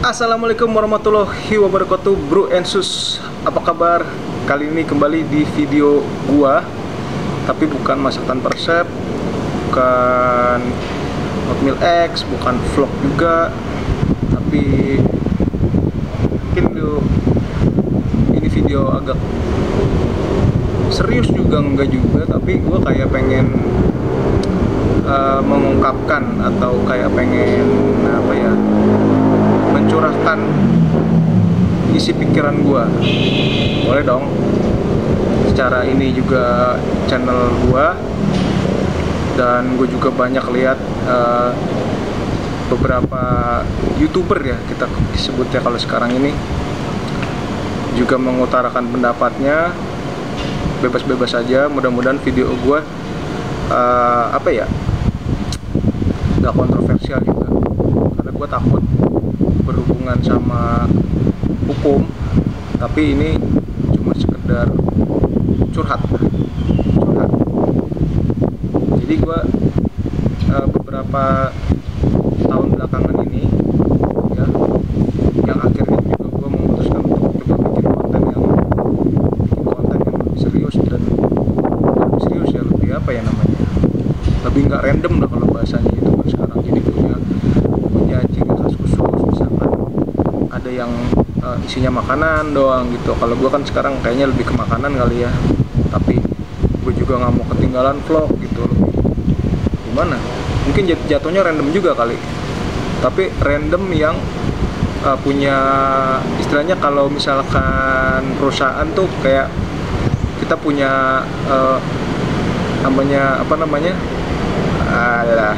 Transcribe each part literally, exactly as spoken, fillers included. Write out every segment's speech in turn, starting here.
Assalamualaikum warahmatullahi wabarakatuh, Bro Ensus. Apa kabar? Kali ini kembali di video gua, tapi bukan masak tanpa resep, bukan oatmeal X, bukan vlog juga, tapi mungkin ini video agak serius juga enggak juga, tapi gua kayak pengen uh, mengungkapkan atau kayak pengen apa ya? mencurahkan isi pikiran gua. Boleh dong. Secara ini juga channel gua, dan gue juga banyak lihat uh, beberapa YouTuber ya, kita sebutnya kalau sekarang ini, juga mengutarakan pendapatnya bebas-bebas saja. Mudah-mudahan video gua uh, apa ya, nggak kontroversial juga, karena gue takut berhubungan sama hukum, tapi ini cuma sekedar curhat curhat jadi gue uh, beberapa tahun belakangan ini ya, yang akhirnya juga gue memutuskan untuk coba bikin konten yang bikin konten yang lebih serius, dan lebih serius ya, lebih apa ya namanya, lebih nggak random lah kalau bahasanya itu sekarang. Jadi punya punya ciri khas khusus, misalkan ada yang uh, isinya makanan doang gitu. Kalau gue kan sekarang kayaknya lebih ke makanan kali ya, tapi gue juga nggak mau ketinggalan vlog gitu. Lebih gimana, mungkin jatuhnya random juga kali, tapi random yang uh, punya istilahnya, kalau misalkan perusahaan tuh kayak kita punya uh, namanya apa namanya adalah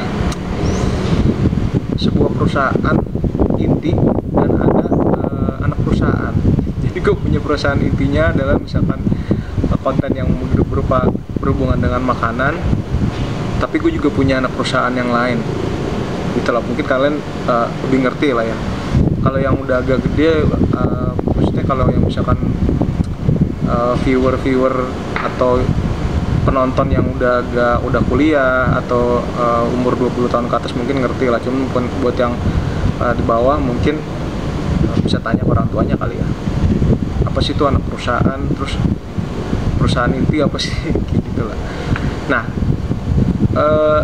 sebuah perusahaan inti dan ada uh, anak perusahaan. Jadi gue punya perusahaan intinya adalah misalkan uh, konten yang berupa berhubungan dengan makanan, tapi gue juga punya anak perusahaan yang lain. Itulah, mungkin kalian uh, lebih ngerti lah ya. Kalau yang udah agak gede, uh, maksudnya kalau yang misalkan uh, viewer-viewer atau penonton yang udah agak udah kuliah atau uh, umur dua puluh tahun ke atas mungkin ngerti lah. Cuma buat yang uh, di bawah mungkin uh, bisa tanya ke orang tuanya kali ya, apa sih itu anak perusahaan, terus perusahaan inti apa sih gitu lah. Nah uh,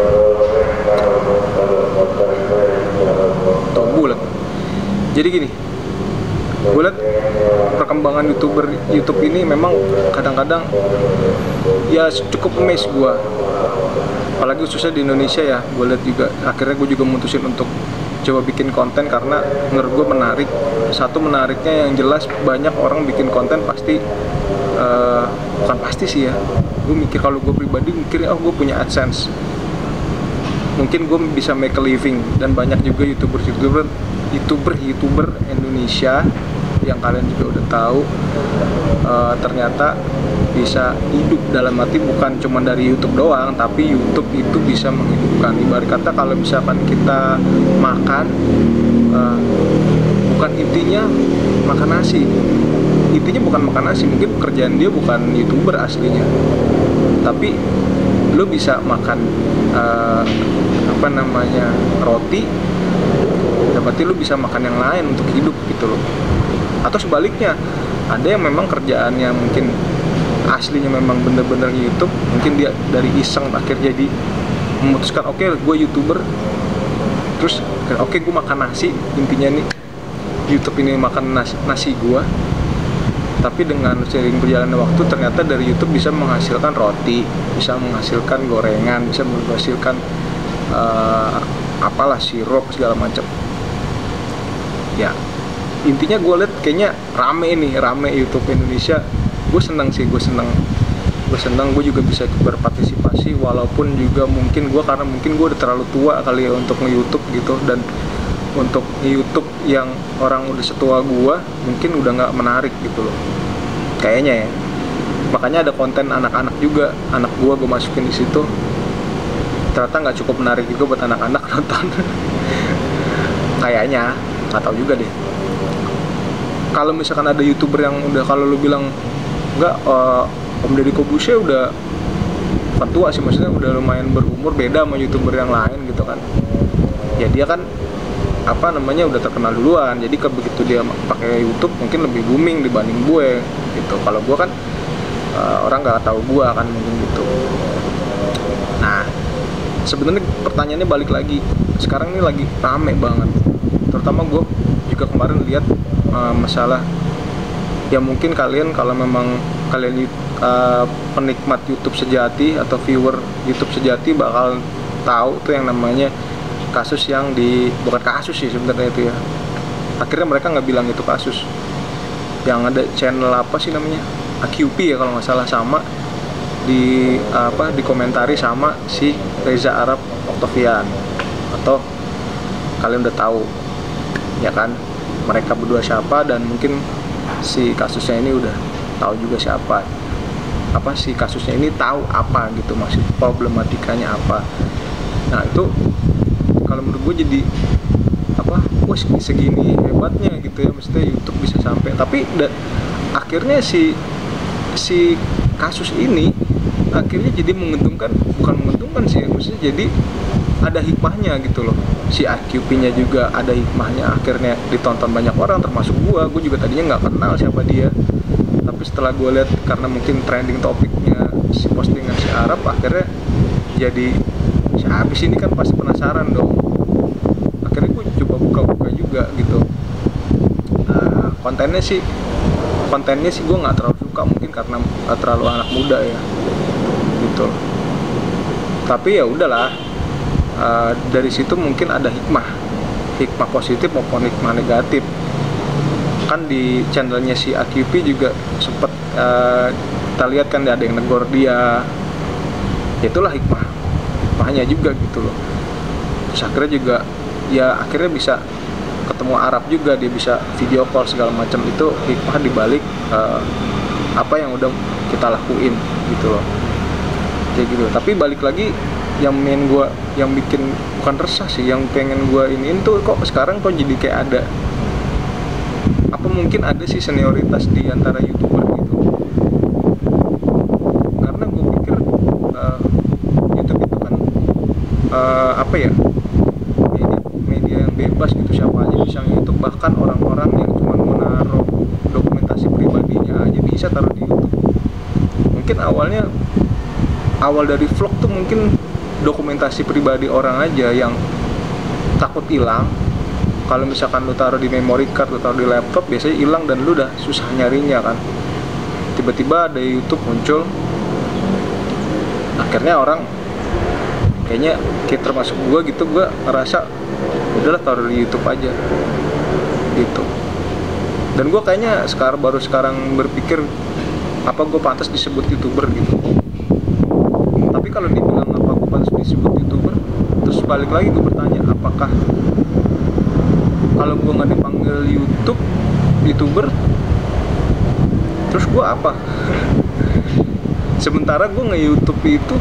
tuh bulat. Jadi gini, gue liat perkembangan youtuber YouTube ini memang kadang-kadang ya cukup amazed gue, apalagi khususnya di Indonesia ya. Gue liat juga akhirnya gue juga mutusin untuk coba bikin konten karena menurut gue menarik. Satu, menariknya yang jelas banyak orang bikin konten pasti uh, bukan pasti sih ya, gue mikir, kalau gue pribadi mikirnya oh gue punya AdSense, mungkin gue bisa make a living. Dan banyak juga youtuber youtuber youtuber youtuber Indonesia yang kalian juga udah tahu uh, ternyata bisa hidup, dalam arti bukan cuma dari YouTube doang, tapi YouTube itu bisa menghidupkan. Ibarat kata kalau misalkan kita makan, uh, bukan intinya makan nasi, intinya bukan makan nasi, mungkin pekerjaan dia bukan YouTuber aslinya, tapi lo bisa makan uh, apa namanya roti, berarti lo bisa makan yang lain untuk hidup gitu loh. Atau sebaliknya, ada yang memang kerjaannya mungkin aslinya memang bener-bener YouTube, mungkin dia dari iseng akhir jadi memutuskan oke okay, gue YouTuber, terus oke okay, gue makan nasi, intinya nih YouTube ini makan nasi, nasi gue. Tapi dengan seiring berjalannya waktu ternyata dari YouTube bisa menghasilkan roti, bisa menghasilkan gorengan, bisa menghasilkan uh, apalah sirup segala macam ya. Intinya gue liat kayaknya rame nih, rame YouTube Indonesia. Gue seneng sih, gue seneng gue seneng gue juga bisa berpartisipasi, walaupun juga mungkin gue karena mungkin gue udah terlalu tua kali ya untuk nge-YouTube gitu, dan untuk nge-YouTube yang orang udah setua gue mungkin udah nggak menarik gitu loh kayaknya ya. Makanya ada konten anak-anak juga, anak gue gue masukin di situ, ternyata nggak cukup menarik juga buat anak-anak nonton. Kayaknya nggak tahu juga deh. Kalau misalkan ada YouTuber yang udah, kalau lu bilang enggak, uh, Om Deddy Corbuzier udah bukan tua sih, maksudnya udah lumayan berumur, beda sama YouTuber yang lain gitu kan. Ya dia kan apa namanya udah terkenal duluan, jadi ke begitu dia pakai YouTube mungkin lebih booming dibanding gue gitu. Kalau gue kan uh, orang nggak tahu gue kan mungkin gitu. Nah sebenarnya pertanyaannya balik lagi, sekarang ini lagi rame banget, terutama gue juga kemarin lihat uh, masalah ya mungkin kalian kalau memang kalian uh, penikmat YouTube sejati atau viewer YouTube sejati bakal tahu tuh yang namanya kasus yang di bukan kasus sih sebenarnya itu ya, akhirnya mereka nggak bilang itu kasus, yang ada channel apa sih namanya A Q P ya kalau nggak salah, sama di apa dikomentari sama si Reza Arab Octavian, atau kalian udah tahu ya kan mereka berdua siapa, dan mungkin si kasusnya ini udah tahu juga siapa, apa si kasusnya ini tahu apa gitu, maksud problematikanya apa. Nah itu kalau menurut gue jadi apa, wah segini hebatnya gitu ya, maksudnya YouTube bisa sampai, tapi da, akhirnya si si kasus ini akhirnya jadi menguntungkan, bukan menguntungkan sih, maksudnya jadi ada hikmahnya gitu loh. Si A Q P-nya juga ada hikmahnya, akhirnya ditonton banyak orang termasuk gua. Gua juga tadinya nggak kenal siapa dia, tapi setelah gua lihat karena mungkin trending topiknya si postingan si Arab, akhirnya jadi si habis ini kan pasti penasaran dong. Akhirnya gua coba buka-buka juga gitu. Nah, kontennya sih kontennya sih gua nggak terlalu suka, mungkin karena nggak terlalu anak muda ya gitu. Tapi ya udahlah, uh, dari situ mungkin ada hikmah hikmah positif maupun hikmah negatif. Kan di channelnya si A Q P juga sempet uh, kita lihat kan ada yang negor dia, itulah hikmah hikmahnya juga gitu loh. Terus akhirnya juga ya akhirnya bisa ketemu Arab juga, dia bisa video call segala macam, itu hikmah dibalik uh, apa yang udah kita lakuin gitu loh, kayak gitu. Tapi balik lagi, yang main gue, yang bikin bukan resah sih, yang pengen gue iniin tuh kok sekarang kok jadi kayak ada apa, mungkin ada sih senioritas di antara YouTuber gitu. Karena gue pikir uh, YouTube itu kan uh, apa ya, media, media yang bebas gitu, siapa aja bisa YouTube, bahkan orang-orang yang cuma mau naruh dokumentasi pribadinya aja bisa taruh di YouTube. Mungkin awalnya awal dari vlog tuh mungkin dokumentasi pribadi orang aja yang takut hilang. Kalau misalkan lu taruh di memory card, lu taruh di laptop, biasanya hilang dan lu udah susah nyarinya kan. Tiba-tiba ada YouTube muncul, akhirnya orang kayaknya kayak termasuk gua gitu, gua ngerasa udahlah taruh di YouTube aja gitu. Dan gua kayaknya sekarang baru sekarang berpikir apa gua pantas disebut YouTuber gitu. Tapi kalau dibilang apa gue pantas disebut YouTuber, terus balik lagi gue bertanya, apakah kalau gue nggak dipanggil YouTube YouTuber, terus gue apa? Sementara gue nge-YouTube itu,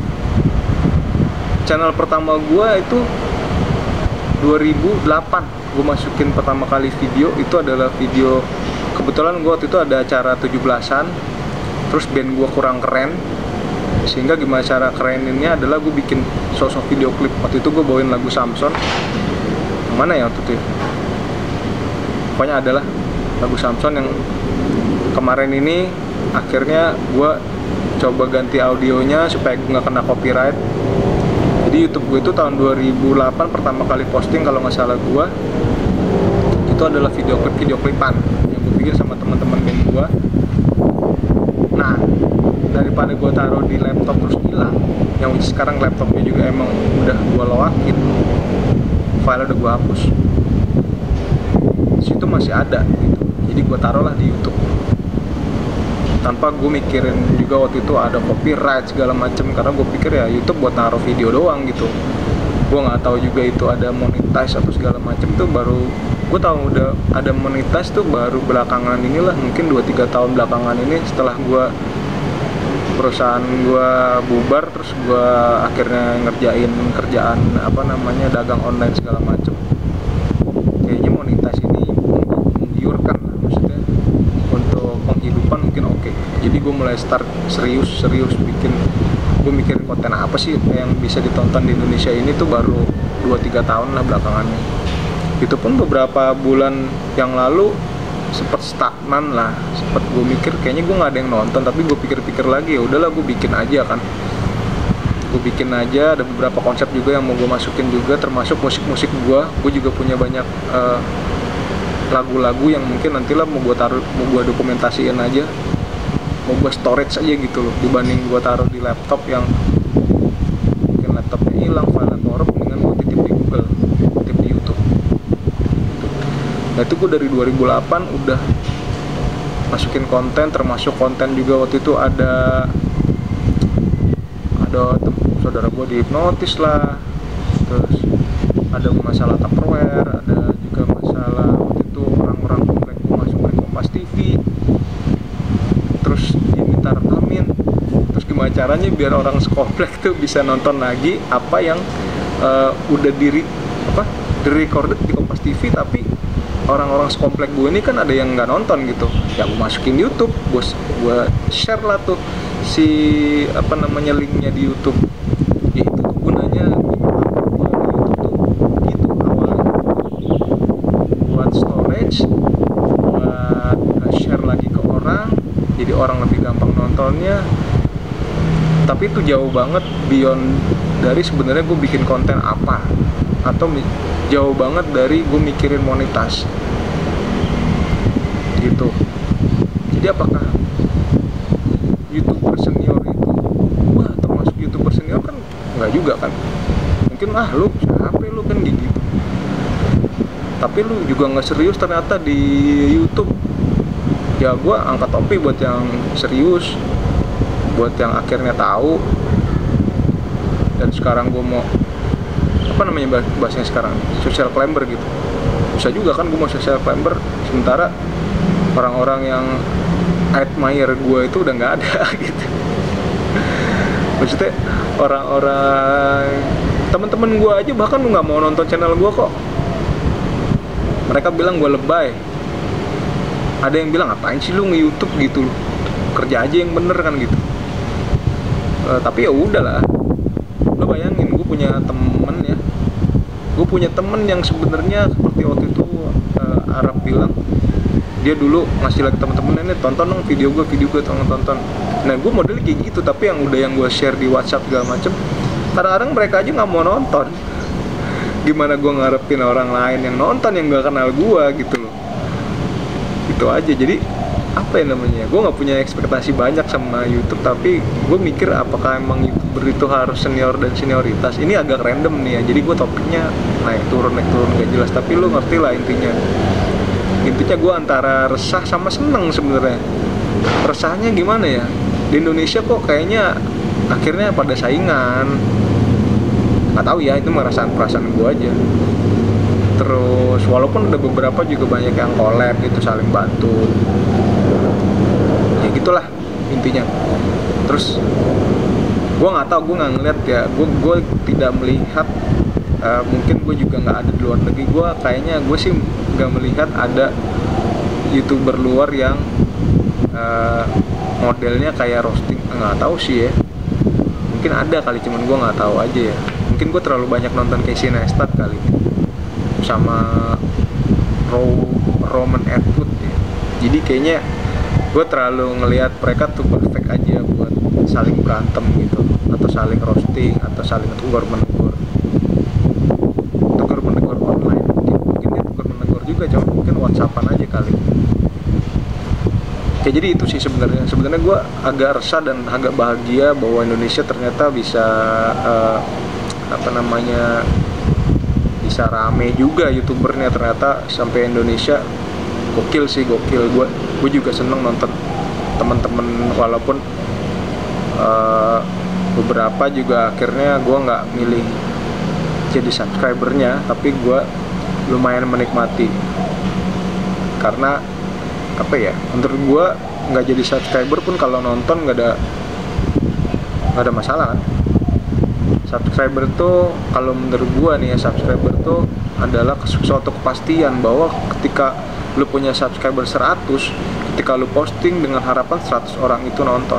channel pertama gue itu dua ribu delapan, gue masukin pertama kali video, itu adalah video, kebetulan gue waktu itu ada acara tujuh belasan, terus band gue kurang keren, sehingga gimana cara kereninnya adalah gue bikin sosok video klip. Waktu itu gue bawain lagu Samson, yang mana ya waktu itu ya? Pokoknya adalah lagu Samson yang kemarin ini. Akhirnya gue coba ganti audionya supaya gue nggak kena copyright. Jadi YouTube gue itu tahun dua ribu delapan pertama kali posting, kalau nggak salah gue itu adalah video klip video klipan yang gue bikin sama teman-teman band gue. Nah, daripada gue taruh di laptop terus hilang, yang sekarang laptopnya juga emang udah gue loakin, file udah gue hapus, situ masih ada gitu. Jadi gue taruhlah di YouTube tanpa gue mikirin juga waktu itu ada copyright segala macem, karena gue pikir ya YouTube buat taruh video doang gitu. Gue nggak tahu juga itu ada monetize atau segala macem. Tuh baru gue tahu udah ada monetize tuh baru belakangan inilah, mungkin dua tiga tahun belakangan ini, setelah gue perusahaan gue bubar, terus gue akhirnya ngerjain kerjaan apa namanya dagang online segala macem. Kayaknya monetize ini menggiurkan, maksudnya untuk penghidupan mungkin oke. Jadi gue mulai start serius-serius bikin, gue mikirin konten apa sih yang bisa ditonton di Indonesia ini tuh baru dua tiga tahun lah belakangan ini. Itu pun beberapa bulan yang lalu sempet stagnan lah, sempet gue mikir kayaknya gue nggak ada yang nonton, tapi gue pikir-pikir lagi, ya udahlah gue bikin aja kan, gue bikin aja. Ada beberapa konsep juga yang mau gue masukin juga, termasuk musik-musik gue. Gue juga punya banyak uh, lagu-lagu yang mungkin nantilah mau gue taruh, mau gue dokumentasiin aja, mau gue storage aja gitu loh, dibanding gue taruh di laptop yang mungkin laptopnya hilang, file korup, dengan gue titip di Google, titip di YouTube. Nah itu gue dari dua ribu delapan udah masukin konten, termasuk konten juga waktu itu ada ada tem- saudara gue dihipnotis lah, terus ada masalah Tupperware, ada juga masalah waktu itu orang-orang komplek gue masukin Kompas T V, terus diminta rekamin, terus gimana caranya biar orang sekomplek tuh bisa nonton lagi apa yang uh, udah diri apa di recorded di Kompas T V, tapi orang-orang sekomplek gue ini kan ada yang nggak nonton gitu, ya gue masukin YouTube, gue gue share lah tuh si apa namanya linknya di YouTube. Ya itu tuh gunanya gue di YouTube tuh gitu awalnya, buat storage, buat share lagi ke orang, jadi orang lebih gampang nontonnya. Tapi itu jauh banget beyond dari sebenarnya gue bikin konten apa, atau jauh banget dari gue mikirin monetas gitu. Jadi apakah YouTuber senior itu, wah termasuk YouTuber senior kan nggak juga kan, mungkin ah lu siapa lu kan gitu, tapi lu juga nggak serius ternyata di YouTube. Ya gue angkat topi buat yang serius, buat yang akhirnya tahu. Dan sekarang gue mau apa namanya bahasanya sekarang, social climber gitu. Bisa juga kan gue mau social climber, sementara orang-orang yang admire gue itu udah nggak ada gitu. Maksudnya orang-orang teman-teman gue aja bahkan nggak mau nonton channel gue kok. Mereka bilang gue lebay. Ada yang bilang ngapain sih lu nge-YouTube gitu, kerja aja yang bener kan gitu. Uh, tapi ya udahlah, lo bayangin gue punya temen ya, gue punya temen yang sebenarnya seperti waktu itu uh, Arab bilang, dia dulu ngasih lagi temen-temennya nih, tonton dong video gue, video gue tonton tonton. Nah gue modelnya kayak gitu, tapi yang udah yang gue share di WhatsApp segala macem, kadang-kadang mereka aja nggak mau nonton. Gimana gue ngarepin orang lain yang nonton yang gak kenal gue gitu loh. Itu aja. Jadi apa ya namanya, gue nggak punya ekspektasi banyak sama YouTube, tapi gue mikir apakah emang YouTuber itu harus senior dan senioritas. Ini agak random nih ya, jadi gue topiknya naik turun naik turun gak jelas, tapi lo ngerti lah intinya. Intinya gue antara resah sama seneng sebenarnya. Resahnya gimana ya, di Indonesia kok kayaknya akhirnya pada saingan, nggak tahu ya, itu perasaan perasaan gue aja. Terus walaupun ada beberapa juga banyak yang collab gitu, saling bantu, ya gitulah intinya. Terus gue nggak tahu, gue nggak ngeliat ya, gue gue tidak melihat, uh, mungkin gue juga nggak ada di luar negeri. Gue kayaknya gue sih nggak melihat ada YouTuber luar yang uh, modelnya kayak roasting. Nggak tahu sih ya, mungkin ada kali, cuman gue nggak tahu aja ya. Mungkin gue terlalu banyak nonton Casey Neistat kali, sama Ro- Roman Atwood ya. Jadi kayaknya gue terlalu ngelihat mereka tuh perfect aja buat saling berantem gitu, atau saling roasting, atau saling tegur menegur tegur menegur online. Mungkin mungkin dia tegur menegur juga, cuma mungkin WhatsAppan aja kali. Ya jadi itu sih sebenarnya. Sebenarnya gue agak resah dan agak bahagia bahwa Indonesia ternyata bisa uh, apa namanya bisa rame juga YouTubernya ternyata sampai Indonesia. Gokil sih, gokil. Gue gue juga seneng nonton teman-teman, walaupun uh, beberapa juga akhirnya gue nggak milih jadi subscribernya, tapi gue lumayan menikmati karena apa ya, menurut gue nggak jadi subscriber pun kalau nonton nggak ada nggak ada masalah kan. Subscriber tuh kalau menurut gue nih ya, subscriber tuh adalah suatu kepastian bahwa ketika lu punya subscriber seratus, ketika lu posting dengan harapan seratus orang itu nonton.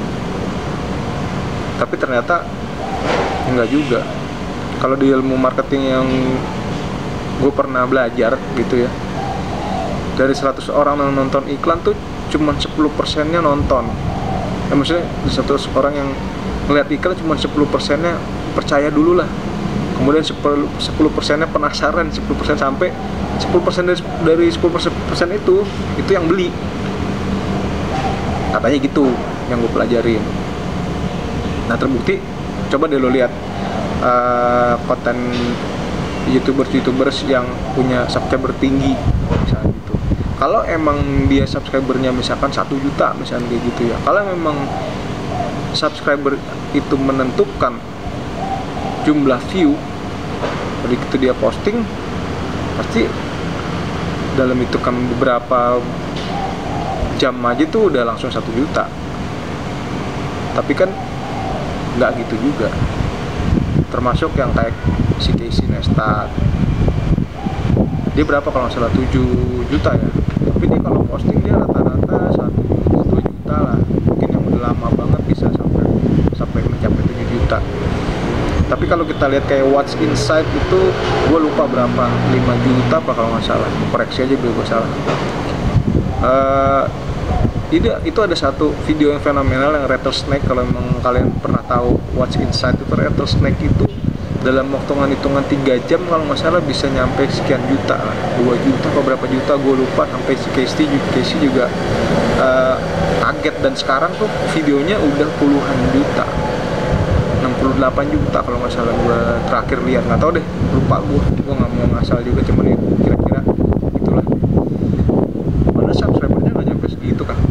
Tapi ternyata enggak juga. Kalau di ilmu marketing yang gue pernah belajar gitu ya, dari seratus orang yang nonton iklan tuh cuman sepuluh persennya nonton. Ya, maksudnya seratus orang yang ngeliat iklan cuma sepuluh persennya percaya dulu lah, kemudian sepuluh persennya penasaran, sepuluh persen sampai sepuluh persen dari, dari sepuluh persen itu itu yang beli, katanya gitu yang gue pelajarin. Nah terbukti, coba deh lo lihat uh, konten youtubers-youtubers yang punya subscriber tinggi misalnya gitu. Kalau emang dia subscribernya misalkan satu juta misalnya kayak gitu ya, kalau memang subscriber itu menentukan jumlah view, begitu dia posting pasti dalam hitungan beberapa jam aja tuh udah langsung satu juta. Tapi kan nggak gitu juga, termasuk yang kayak si Casey Neistat, dia berapa kalau nggak salah tujuh juta ya, tapi dia kalau posting dia rata-rata satu dua juta lah, mungkin yang udah lama banget bisa sampai sampai mencapai tujuh juta. Tapi kalau kita lihat kayak What's Inside itu, gue lupa berapa, lima juta apa kalau nggak salah, koreksi aja gue salah. Uh, itu, itu ada satu video yang fenomenal yang Rattlesnake. Kalau memang kalian pernah tahu What's Inside itu, Rattlesnake itu dalam waktu hitungan tiga jam kalau nggak salah bisa nyampe sekian juta lah, dua juta atau berapa juta gue lupa, sampai si Casey, Casey juga uh, kaget. Dan sekarang tuh videonya udah puluhan juta, enam puluh delapan juta kalau nggak salah gue terakhir lihat, nggak tahu deh, lupa gue gue nggak mau ngasal juga, cuman itu kira-kira itulah. Padahal subscribernya nggak nyampe segitu kan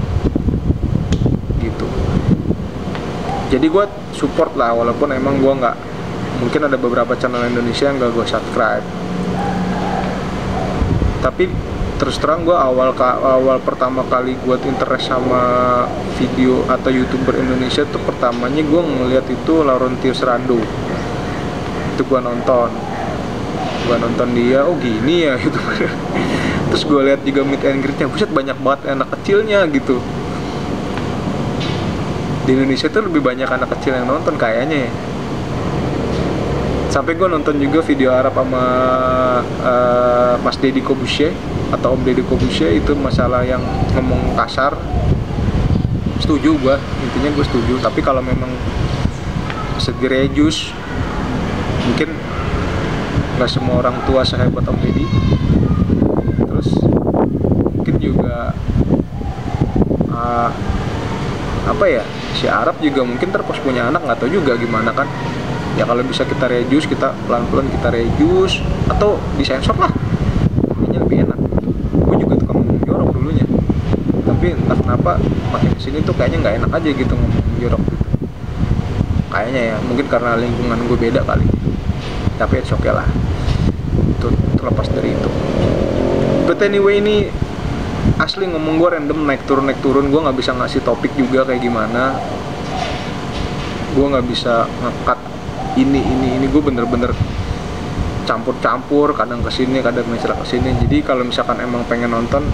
gitu. Jadi gue support lah, walaupun emang gue nggak, mungkin ada beberapa channel Indonesia yang gak gue subscribe, tapi terus terang gue awal awal pertama kali gue interest sama video atau YouTuber Indonesia tuh, pertamanya gue ngeliat itu Laurentius Rando. Itu gue nonton gue nonton dia, oh gini ya YouTuber. Terus gue lihat juga meet and greet-nya, buset banyak banget anak kecilnya gitu. Di Indonesia tuh lebih banyak anak kecil yang nonton kayaknya ya. Sampai gue nonton juga video Arab sama uh, Mas Deddy Corbuzier atau Om Deddy Corbuzier, itu masalah yang ngomong kasar. Setuju gue, intinya gue setuju. Tapi kalau memang segi religius, mungkin nggak semua orang tua sehebat Om Deddy. Terus mungkin juga uh, apa ya, si Arab juga mungkin terpos punya anak, nggak tahu juga gimana kan. Ya kalau bisa kita reduce, kita pelan-pelan kita reduce atau disensor lah, kayaknya lebih enak. Gue juga tukang ngomong jorok dulunya, tapi entah kenapa makin kesini tuh kayaknya nggak enak aja gitu ngomong jorok gitu. Kayaknya ya, mungkin karena lingkungan gue beda kali. Tapi it's okay lah, itu terlepas dari itu. But anyway, ini asli ngomong gue random, naik turun naik turun. Gue nggak bisa ngasih topik juga kayak gimana. Gue nggak bisa ngekat ini ini ini gue bener-bener campur-campur, kadang kesini kadang misalnya kesini. Jadi kalau misalkan emang pengen nonton,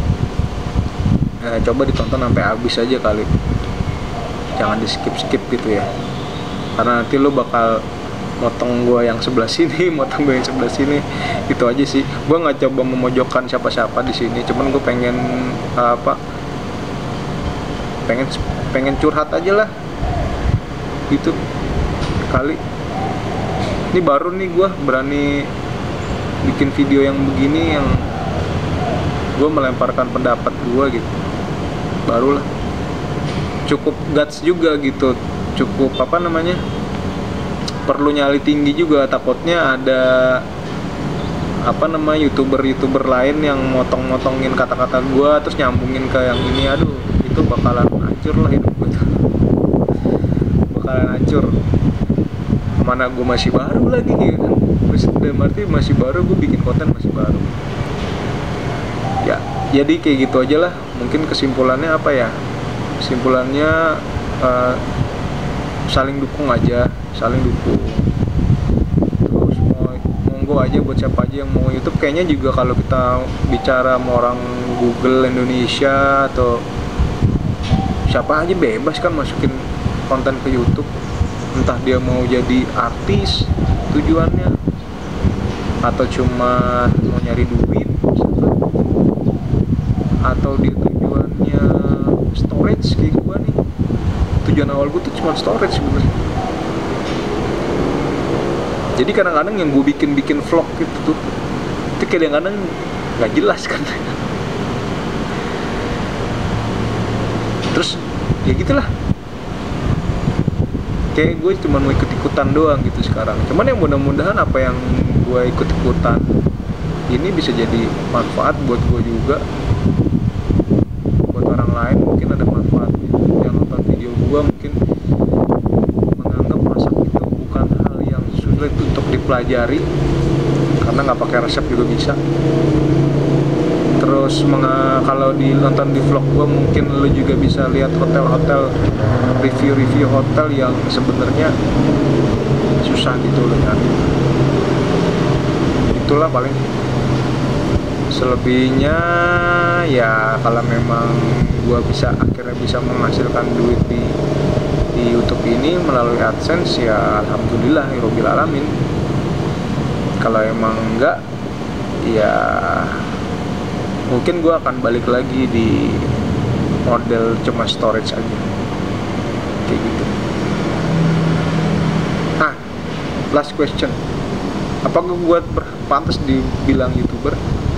eh, coba ditonton sampai habis aja kali, jangan di skip skip gitu ya, karena nanti lo bakal motong gue yang sebelah sini, motong gue yang sebelah sini. Itu aja sih, gue nggak coba memojokkan siapa-siapa di sini, cuman gue pengen uh, apa pengen pengen curhat aja lah gitu kali. Ini baru nih gue berani bikin video yang begini, yang gue melemparkan pendapat gue gitu, barulah. Cukup guts juga gitu, cukup apa namanya, perlu nyali tinggi juga. Takutnya ada apa namanya youtuber-youtuber lain yang motong-motongin kata-kata gue terus nyambungin ke yang ini, aduh itu bakalan hancur lah hidup gue tuh. Bakalan hancur. Mana gue masih baru lagi ya kan, dalam arti masih baru, gue bikin konten masih baru ya. Jadi kayak gitu aja lah. Mungkin kesimpulannya apa ya, kesimpulannya uh, saling dukung aja, saling dukung. Terus mau monggo aja buat siapa aja yang mau YouTube. Kayaknya juga kalau kita bicara sama orang Google Indonesia atau siapa aja bebas kan masukin konten ke YouTube. Entah dia mau jadi artis tujuannya, atau cuma mau nyari duit misalkan, atau dia tujuannya storage kayak gue nih. Tujuan awal gue tuh cuma storage sebenarnya. Jadi kadang-kadang yang gue bikin-bikin vlog gitu tuh, itu kadang-kadang nggak jelas kan. Terus ya gitulah, kayak gue cuma mau ikut-ikutan doang gitu sekarang. Cuman yang mudah-mudahan apa yang gue ikut-ikutan ini bisa jadi manfaat buat gue juga, buat orang lain mungkin ada manfaatnya. Yang nonton video gue mungkin menganggap masak itu bukan hal yang sulit untuk dipelajari, karena nggak pakai resep juga bisa. Terus kalau di nonton di vlog gue mungkin lo juga bisa lihat hotel-hotel, review-review hotel yang sebenarnya susah gitu lo nyari. Itulah paling. Selebihnya ya kalau memang gue bisa akhirnya bisa menghasilkan duit di di YouTube ini melalui AdSense, ya alhamdulillah Rabbil Alamin. Kalau emang enggak, ya mungkin gue akan balik lagi di model cuma storage aja kayak gitu. Nah, last question, apakah gue pantas dibilang YouTuber?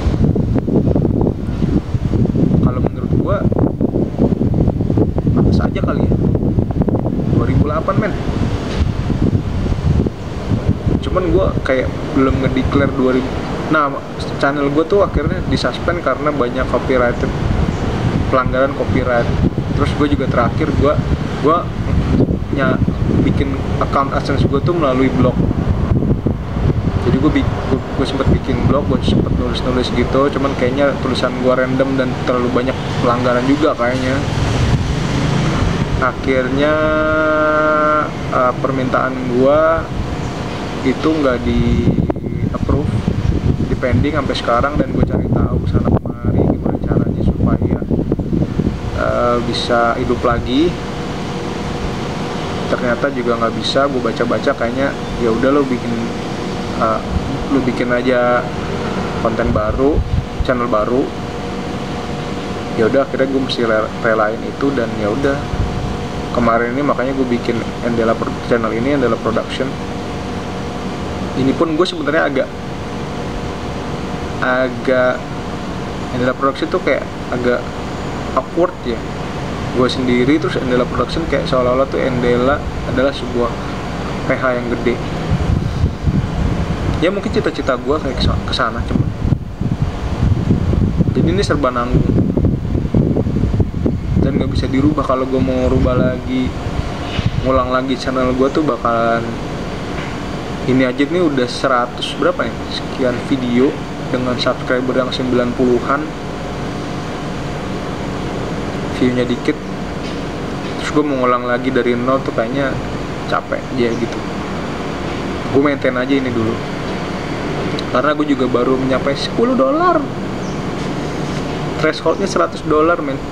Kalau menurut gue pantas aja kali ya. Dua ribu delapan men. Cuman gue kayak belum ngedeclare dua ribu. Nah, channel gue tuh akhirnya disuspend karena banyak copyrighted, pelanggaran copyright. Terus gue juga terakhir gue gue nya bikin account AdSense gue tuh melalui blog. Jadi gue gue, gue sempet bikin blog, gue sempet nulis-nulis gitu. Cuman kayaknya tulisan gue random dan terlalu banyak pelanggaran juga kayaknya. Akhirnya uh, permintaan gue itu nggak di approve, di pending sampai sekarang, dan gue cari tahu sana kemari gimana caranya supaya uh, bisa hidup lagi. Ternyata juga nggak bisa. Gue baca-baca kayaknya ya udah lo bikin uh, lo bikin aja konten baru, channel baru. Ya udah akhirnya gue mesti relain itu, dan ya udah kemarin ini makanya gue bikin Endela channel ini, Endela Production. Ini pun gue sebenarnya agak agak Endela Production tuh kayak agak awkward ya, gue sendiri terus Endela Production kayak seolah-olah tuh Endela adalah sebuah P H yang gede. Ya mungkin cita-cita gue kayak kesana, cuma jadi ini serba nanggung dan gak bisa dirubah. Kalau gue mau rubah lagi, ngulang lagi channel gue tuh bakalan, ini aja nih udah seratus berapa nih, sekian video dengan subscriber yang sembilan puluhan, viewnya dikit. Terus gue mau ngulang lagi dari nol tuh kayaknya capek aja gitu. Gue maintain aja ini dulu, karena gue juga baru mencapai sepuluh dolar, thresholdnya seratus dolar men.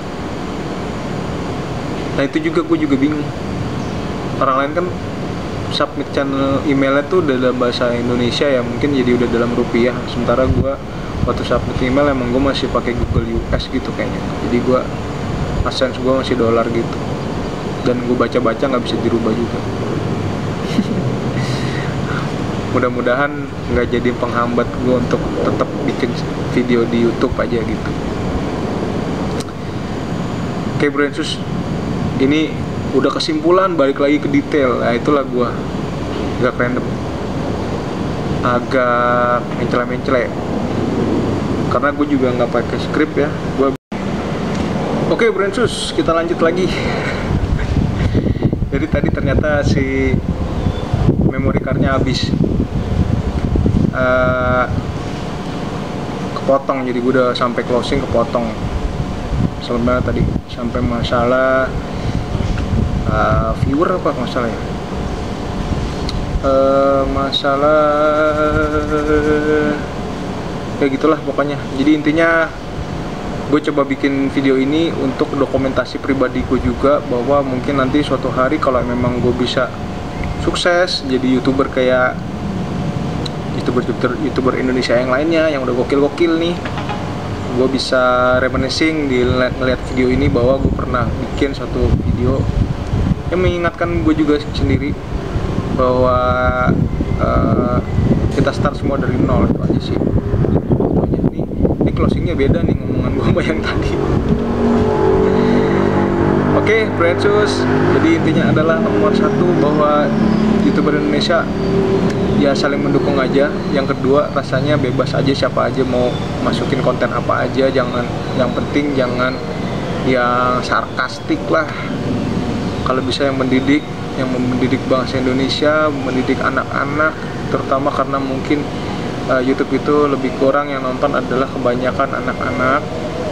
Nah itu juga gue juga bingung. Orang lain kan submit channel emailnya tuh udah dalam bahasa Indonesia ya, mungkin jadi udah dalam rupiah. Sementara gue waktu submit email emang gue masih pakai Google U S gitu kayaknya. Jadi gue AdSense gue masih dolar gitu, dan gue baca-baca nggak bisa dirubah juga. Mudah-mudahan nggak jadi penghambat gue untuk tetap bikin video di YouTube aja gitu. Oke Brainsus, ini udah kesimpulan, balik lagi ke detail. Nah itulah gue agak random, agak mencela-mencela, karena gue juga nggak pakai skrip ya. Gue oke Brainsus, kita lanjut lagi. Jadi tadi ternyata si memory cardnya habis, uh, kepotong. Jadi gue udah sampai closing kepotong. Sebenarnya tadi sampai masalah uh, viewer apa masalah ya? Uh, masalah kayak gitulah pokoknya. Jadi intinya gue coba bikin video ini untuk dokumentasi pribadi gue juga, bahwa mungkin nanti suatu hari kalau memang gue bisa sukses jadi YouTuber kayak youtuber-youtuber youtuber Indonesia yang lainnya yang udah gokil-gokil nih. Gue bisa reminiscing di ngeliat video ini bahwa gue pernah bikin suatu video yang mengingatkan gue juga sendiri bahwa uh, kita start semua dari nol, itu aja sih. Ini, ini closingnya beda nih ngomongan gue sama yang tadi. Oke, okay, Brandsus. Jadi intinya adalah nomor satu bahwa YouTuber Indonesia ya saling mendukung aja. Yang kedua, rasanya bebas aja, siapa aja mau masukin konten apa aja. Jangan, yang penting jangan yang sarkastik lah. Kalau bisa yang mendidik, yang mendidik bangsa Indonesia, mendidik anak-anak, terutama karena mungkin uh, YouTube itu lebih kurang yang nonton adalah kebanyakan anak-anak.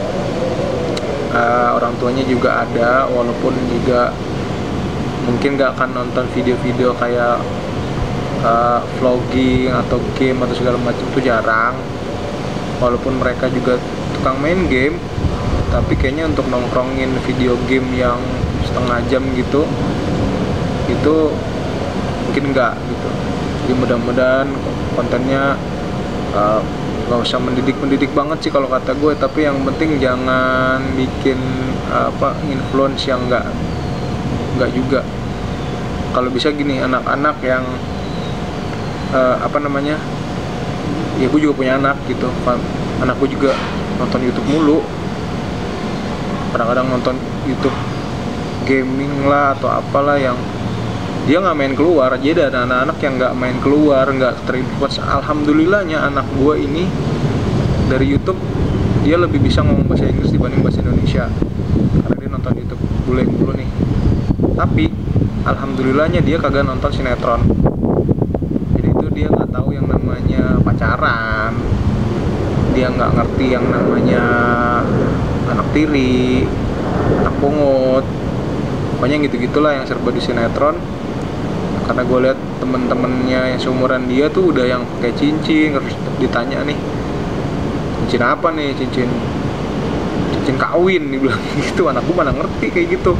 Uh, orang tuanya juga ada, walaupun juga mungkin gak akan nonton video-video kayak uh, vlogging atau game atau segala macam, itu jarang. Walaupun mereka juga tukang main game, tapi kayaknya untuk nongkrongin video game yang setengah jam gitu, itu mungkin enggak gitu. Jadi mudah-mudahan kontennya uh, gak usah mendidik-mendidik banget sih kalau kata gue, tapi yang penting jangan bikin apa influence yang enggak enggak juga. Kalau bisa gini, anak-anak yang uh, apa namanya, ya gue juga punya anak gitu, anak gue juga nonton YouTube mulu, kadang-kadang nonton YouTube gaming lah atau apalah yang dia nggak main keluar. Jadi ada anak-anak yang nggak main keluar, nggak terinfluence. Alhamdulillahnya anak gue ini dari YouTube dia lebih bisa ngomong bahasa Inggris dibanding bahasa Indonesia karena dia nonton YouTube bule mulu nih. Tapi alhamdulillahnya dia kagak nonton sinetron. Jadi itu dia nggak tahu yang namanya pacaran, dia nggak ngerti yang namanya anak tiri, anak pungut, pokoknya gitu-gitulah yang serba di sinetron. Karena gue lihat temen-temennya yang seumuran dia tuh udah yang pakai cincin, terus ditanya nih, cincin apa nih? Cincin cincin kawin, dibilang gitu. Anak gue mana ngerti kayak gitu.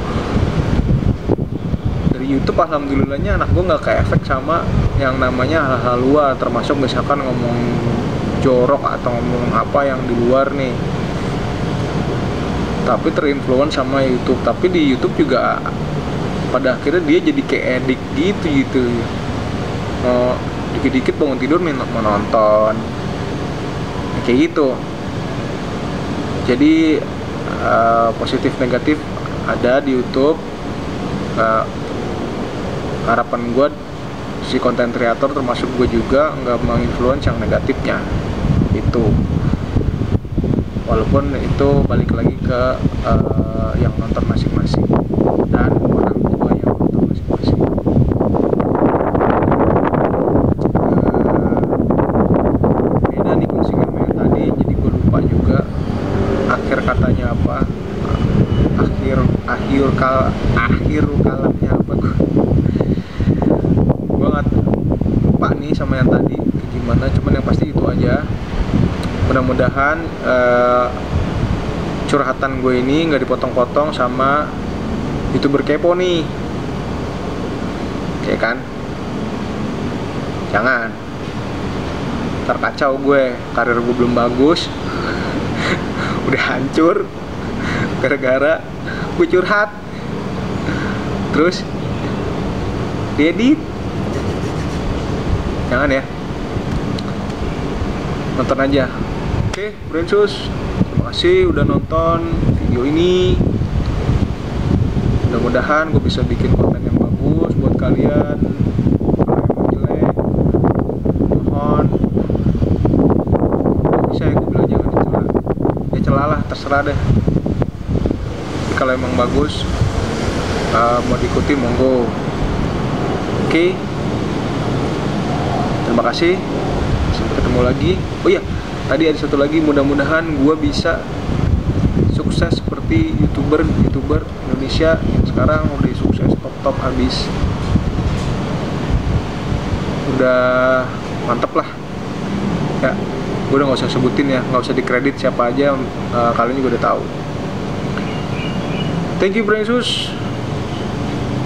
Dari YouTube alhamdulillahnya anak gue nggak kayak efek sama yang namanya hal-hal luar, termasuk misalkan ngomong jorok atau ngomong apa yang di luar nih, tapi terinfluence sama YouTube. Tapi di YouTube juga pada akhirnya dia jadi kayak edik gitu gitu. Mau dikit-dikit bangun tidur mau nonton kayak gitu. Jadi uh, positif negatif ada di YouTube. Uh, harapan gue si konten kreator termasuk gue juga nggak menginfluence yang negatifnya itu. Walaupun itu balik lagi ke uh, yang nonton masing-masing dan orang tua yang nonton masing-masing. Uh, beda nih closing yang tadi, jadi gue lupa juga akhir katanya apa, akhir akhir kal akhir kalamnya apa gue gue nggak lupa nih sama yang tadi gimana, cuman yang pasti itu aja. Mudah-mudahan uh, curhatan gue ini nggak dipotong-potong sama YouTuber kepo nih, ya kan? Jangan, ntar kacau gue, karir gue belum bagus, udah hancur gara-gara gue curhat, terus diedit. Jangan ya, nonton aja. Oke, Brandsus, terima kasih udah nonton video ini. Mudah-mudahan gue bisa bikin konten yang bagus buat kalian. Kalau emang jelek, mohon bisa ya gue bilang jangan dicela. Ya celalah, terserah deh. Tapi kalau emang bagus, uh, mau diikuti monggo. Oke, terima kasih. Sampai ketemu lagi. Oh iya, tadi ada satu lagi, mudah-mudahan gue bisa sukses seperti youtuber youtuber Indonesia yang sekarang udah sukses top-top abis, udah mantep lah ya. Gue udah nggak usah sebutin ya, nggak usah dikredit siapa aja, uh, kalian juga udah tahu. Thank you Brandsus,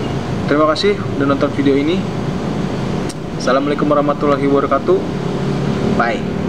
terima kasih udah nonton video ini. Assalamualaikum warahmatullahi wabarakatuh. Bye.